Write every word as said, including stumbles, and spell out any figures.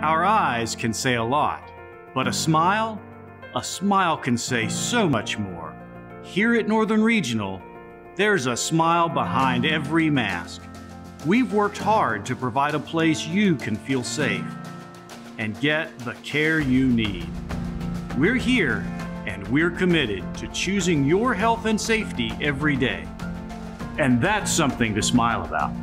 Our eyes can say a lot, but a smile, a smile can say so much more. Here at Northern Regional, there's a smile behind every mask. We've worked hard to provide a place you can feel safe and get the care you need. We're here and we're committed to choosing your health and safety every day. And that's something to smile about.